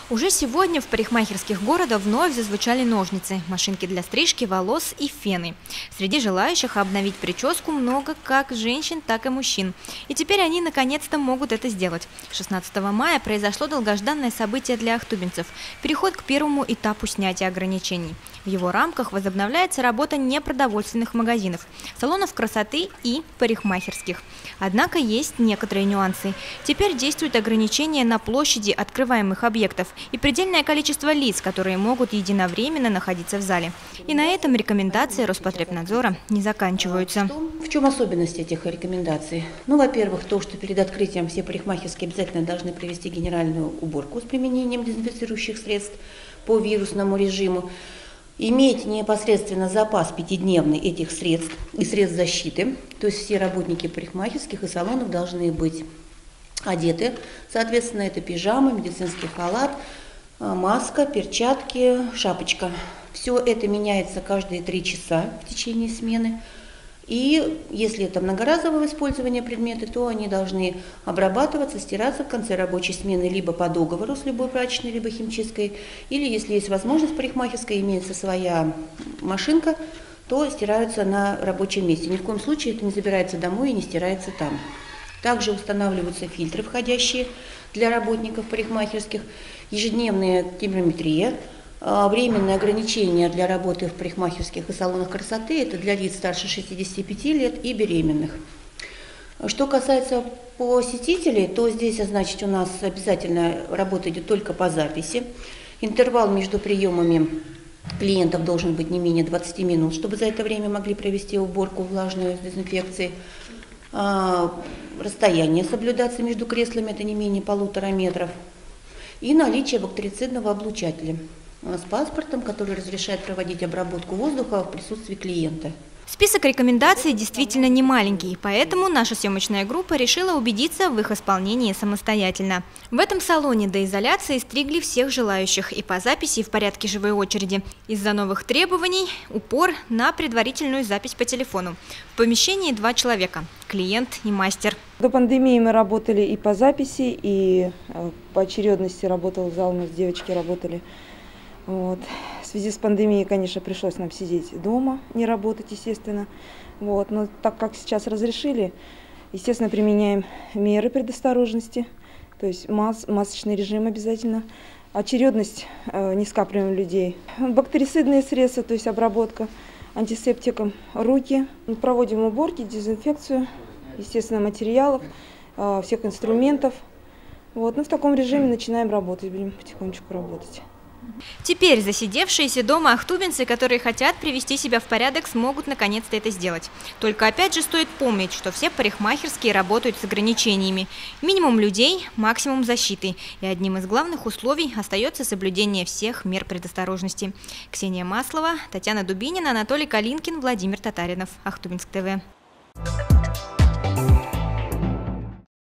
Уже сегодня в парикмахерских города вновь зазвучали ножницы, машинки для стрижки волос и фены. Среди желающих обновить прическу много как женщин, так и мужчин. И теперь они наконец-то могут это сделать. 16 мая произошло долгожданное событие для ахтубинцев – переход к первому этапу снятия ограничений. В его рамках возобновляется работа непродовольственных магазинов, салонов красоты и парикмахерских. Однако есть некоторые нюансы. Теперь действуют ограничения на площади открываемых объектов и предельное количество лиц, которые могут единовременно находиться в зале. И на этом рекомендации Роспотребнадзора не заканчиваются. В чем особенность этих рекомендаций? Во-первых, то, что перед открытием все парикмахерские обязательно должны провести генеральную уборку с применением дезинфицирующих средств по вирусному режиму, иметь непосредственно запас 5-дневный этих средств и средств защиты, то есть все работники парикмахерских и салонов должны быть одеты, соответственно, это пижама, медицинский халат, маска, перчатки, шапочка. Все это меняется каждые 3 часа в течение смены. И если это многоразового использования предметы, то они должны обрабатываться, стираться в конце рабочей смены либо по договору с любой прачечной, либо химчисткой, или если есть возможность парикмахерской, имеется своя машинка, то стираются на рабочем месте. Ни в коем случае это не забирается домой и не стирается там. Также устанавливаются фильтры, входящие для работников парикмахерских, ежедневная термометрия, временные ограничения для работы в парикмахерских и салонах красоты – это для лиц старше 65 лет и беременных. Что касается посетителей, то здесь, значит, у нас обязательно работа идет только по записи. Интервал между приемами клиентов должен быть не менее 20 минут, чтобы за это время могли провести уборку влажную с дезинфекцией. Расстояние соблюдаться между креслами – это не менее 1,5 метров. И наличие бактерицидного облучателя с паспортом, который разрешает проводить обработку воздуха в присутствии клиента. Список рекомендаций действительно не маленький, поэтому наша съемочная группа решила убедиться в их исполнении самостоятельно. В этом салоне до изоляции стригли всех желающих и по записи, и в порядке живой очереди. Из-за новых требований упор на предварительную запись по телефону. В помещении 2 человека – клиент и мастер. До пандемии мы работали и по записи, и по очередности работал зал, у нас девочки работали. Вот. В связи с пандемией, конечно, пришлось нам сидеть дома, не работать, естественно. Вот. Но так как сейчас разрешили, естественно, применяем меры предосторожности, то есть масочный режим обязательно, очередность, не скапливаем людей. Бактерицидные средства, то есть обработка антисептиком, руки. Проводим уборки, дезинфекцию, естественно, материалов, всех инструментов. Вот. В таком режиме начинаем работать, будем потихонечку работать. Теперь засидевшиеся дома ахтубинцы, которые хотят привести себя в порядок, смогут наконец-то это сделать. Только опять же стоит помнить, что все парикмахерские работают с ограничениями. Минимум людей, максимум защиты. И одним из главных условий остается соблюдение всех мер предосторожности. Ксения Маслова, Татьяна Дубинина, Анатолий Калинкин, Владимир Татаринов. Ахтубинск ТВ.